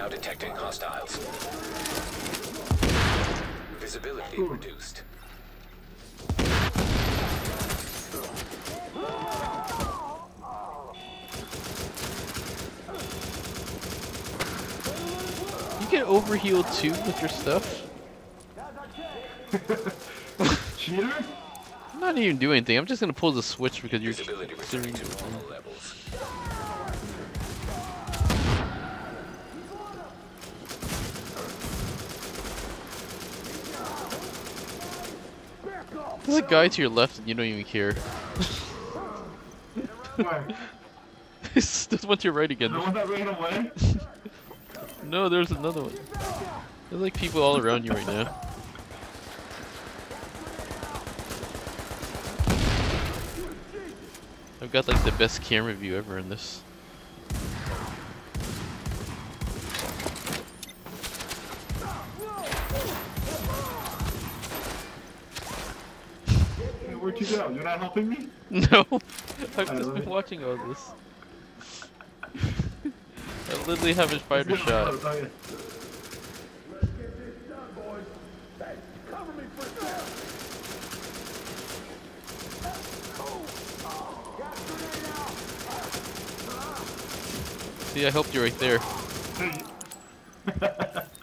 Now detecting hostiles. Visibility reduced. You get overheal too with your stuff? Cheater? I'm not even doing anything. I'm just gonna pull the switch because you're Visibility returning to normal levels. There's a guy to your left and you don't even care. Where? There's one to your right again. The one that ran away? No, there's another one. There's like people all around you right now. I've got like the best camera view ever in this. Hey, where'd you go? You're not helping me? No, I've just been watching all this. I literally haven't fired a shot. See, I helped you right there.